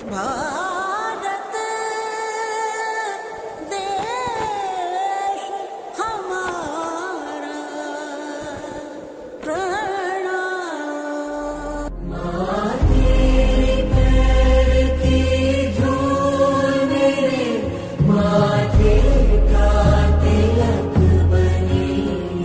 भारत देश हमारा प्रणाम। माँ तेरे पैर की धूल मेरे माथे का तिलक बनी।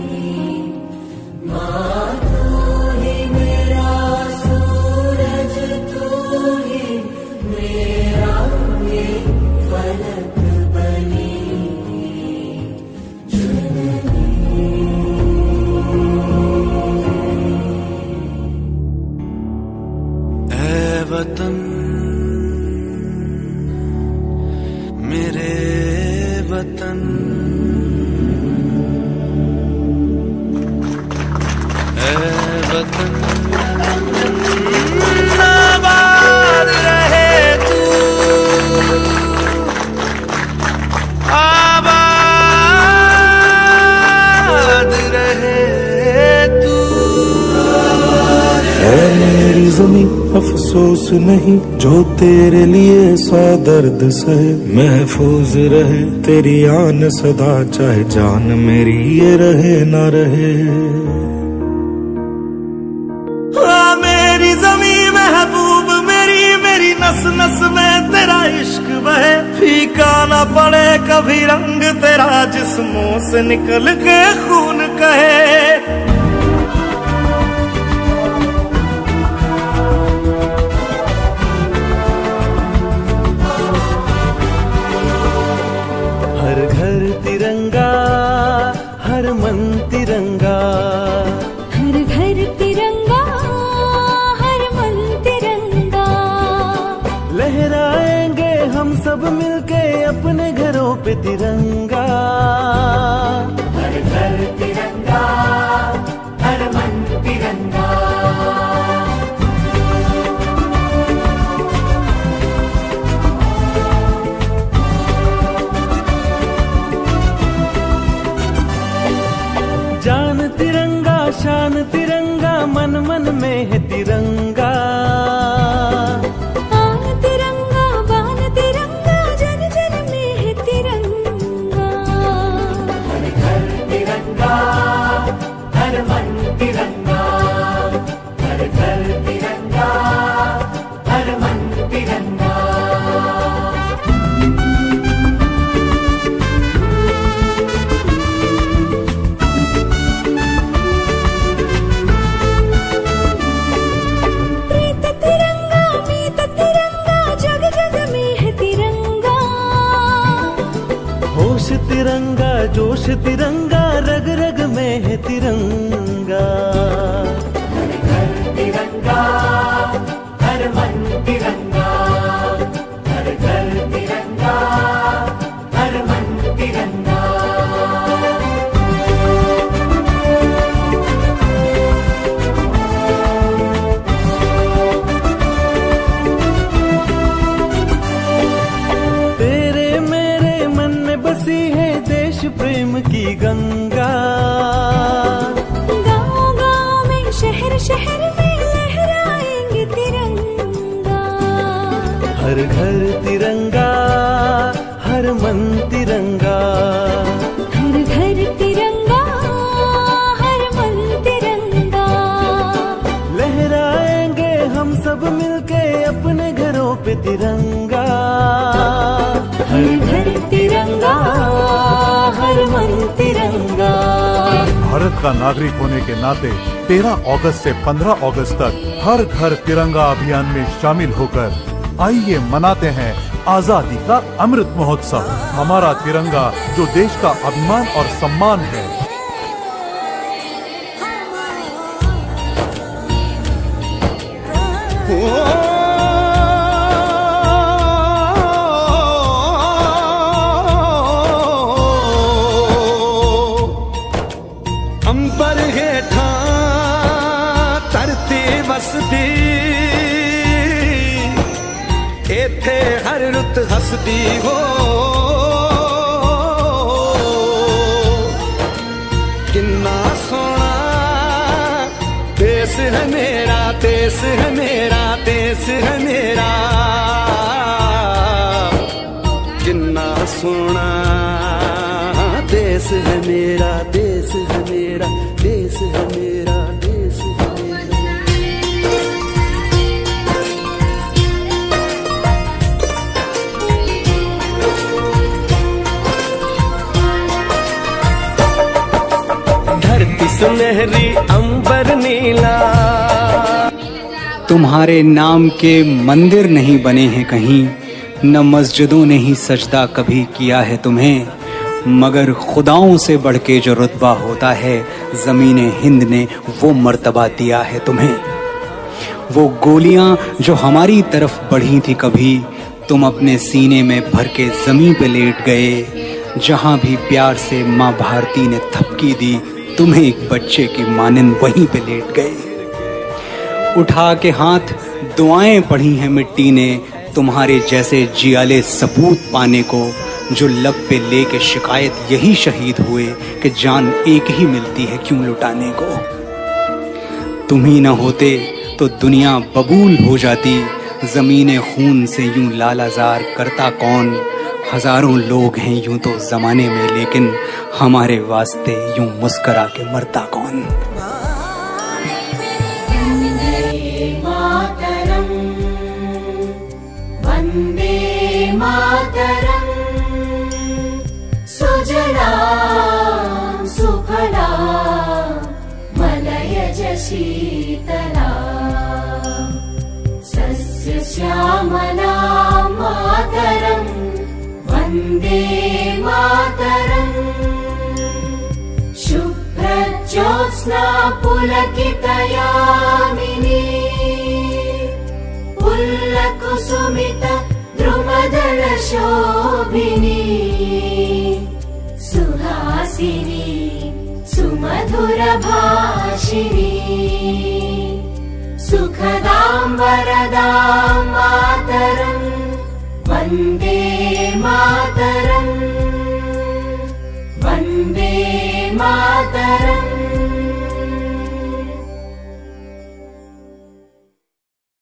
माँ तू ही मेरा सूरज, तू ही मेरा ये फलक बनी। ऐ वतन मेरे वतन, ऐ वतन आबाद रहे तू, आबाद रहे तू। है मेरी ज़मीं अफसोस नहीं जो तेरे लिए सौ दर्द सहे। महफूज रहे तेरी आन सदा, चाहे जान मेरी ये रहे ना रहे। हाँ मेरी ज़मीं महबूब मेरी, मेरी नस नस में तेरा इश्क बहे। फीका ना पड़े कभी रंग तेरा, जिस्मों से निकल के खून कहे। हर घर तिरंगा, हर मन तिरंगा, हर घर तिरंगा, हर मन तिरंगा। लहराएंगे हम सब मिलके अपने घरों पे तिरंगा। हर घर तिरंगा, हर मन तिरंगा। जान तिरंगा, शान तिरंगा, मन मन में है तिरंगा। आन तिरंगा, बान तिरंगा, जन जन में है तिरंगा। हर घर तिरंगा, हर मन तिरंगा। हर घर तिरंगा, हर मन तिरंगा। प्रीत तिरंगा, मीत तिरंगा, जग जग में है तिरंगा। होश तिरंगा, जोश तिरंगा, रग रग में है तिरंगा। हर घर तिरंगा, हर मन तिरंगा। हर घर तिरंगा, हर मन तिरंगा। तेरे मेरे मन में बसी है देश प्रेम की गंगा। गाँव गाँव में, शहर शहर में लहराएंगे तिरंगा। हर घर तिरंगा, हर मन तिरंगा। हर घर तिरंगा, हर मन तिरंगा। लहराएंगे हम सब मिलके अपने घरों पे तिरंगा। हर घर तिरंगा, हर मन तिरंगा। भारत का नागरिक होने के नाते 13 अगस्त से 15 अगस्त तक हर घर तिरंगा अभियान में शामिल होकर आइए मनाते हैं आजादी का अमृत महोत्सव। हमारा तिरंगा जो देश का अभिमान और सम्मान है। अंबर हेठा धरती वसदी, एथे हर रुत हसदी हो। किन्ना सोना देश है मेरा, देश है मेरा, देश है मेरा। है मेरा, देश है मेरा, देश है मेरा, देश है मेरा। धरती सुनहरी अंबर नीला, तुम्हारे नाम के मंदिर नहीं बने हैं कहीं, न मस्जिदों ने ही सजदा कभी किया है तुम्हें, मगर खुदाओं से बढ़ के जो रुतबा होता है ज़मीने हिंद ने वो मर्तबा दिया है तुम्हें। वो गोलियां जो हमारी तरफ बढ़ी थी कभी, तुम अपने सीने में भर के ज़मीन पे लेट गए। जहां भी प्यार से माँ भारती ने थपकी दी, तुम्हें एक बच्चे की मानिंद वहीं पे लेट गए। उठा के हाथ दुआएं पढ़ी हैं मिट्टी ने, तुम्हारे जैसे जियाले सपूत पाने को, जो लब पे लेके शिकायत यही शहीद हुए कि जान एक ही मिलती है क्यों लुटाने को। तुम ही न होते तो दुनिया बबूल हो जाती, ज़मीने खून से यूं लालाजार करता कौन। हजारों लोग हैं यूं तो ज़माने में, लेकिन हमारे वास्ते यूं मुस्करा के मरता कौन। वन्दे मातरम् सुजलां सुफलां मलयज शीतलां सस्यश्यामलां मातरम् वन्दे मातरम् शुभ्रज्योत्स्ना पुलकितयामिनी पुल्लकुसुमित द्रुमदल शोभिनी सुहासिनी सुमधुर भाषिणी सुखदां वरदां मातरम् वन्दे मातरम् वन्दे मातरम्।